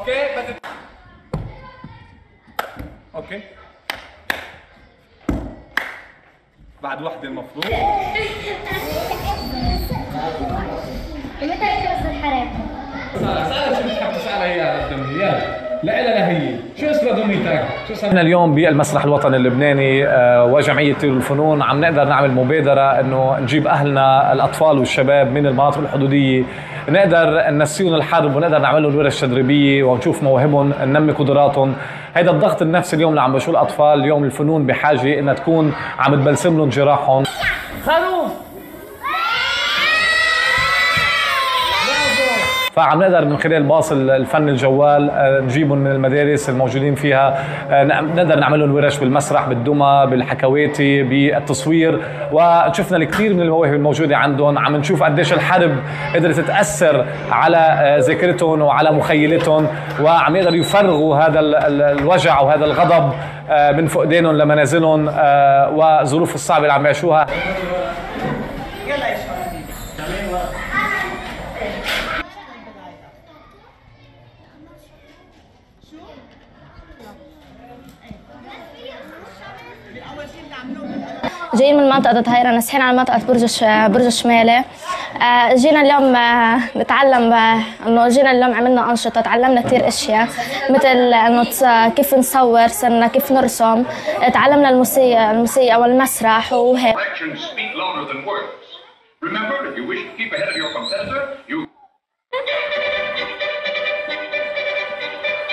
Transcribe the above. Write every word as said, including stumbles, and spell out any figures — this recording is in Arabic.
اوكي بس اوكي بعد وحده المفروض. متى يخلص الحرب؟ سألها شو بتحب تسألها هي الدميات؟ لا إلها هي، شو اسمها دميتك؟ شو اسمها؟ احنا اليوم بالمسرح الوطني اللبناني وجمعية طيور الفنون عم نقدر نعمل مبادرة انه نجيب اهلنا الاطفال والشباب من المناطق الحدودية، نقدر ننسيهم الحرب ونقدر نعمل لهم ورش تدريبية ونشوف مواهبهم، ننمي قدراتهم. هيدا الضغط النفسي اليوم اللي عم بشوف الاطفال اليوم، الفنون بحاجة انها تكون عم تبلسم لهم جراحهم. خروف فعم نقدر من خلال باص الفن الجوال نجيبهم من المدارس الموجودين فيها، نقدر نعمل لهم ورش بالمسرح، بالدمى، بالحكواتي، بالتصوير، وشفنا الكثير من المواهب الموجوده عندهم. عم نشوف قديش الحرب قدرت تاثر على ذاكرتهم وعلى مخيلتهم، وعم يقدروا يفرغوا هذا الوجع وهذا الغضب من فقدانهم لمنازلهم والظروف الصعبه اللي عم يعيشوها. جايين من منطقة هيرة، نازحين على منطقة برج برج الشمالي. آه جينا اليوم آه نتعلم، آه انه جينا اليوم عملنا أنشطة، تعلمنا كثير اشياء مثل انه كيف نصور، صرنا كيف نرسم، تعلمنا الموسيقى الموسيقى والمسرح وهيك.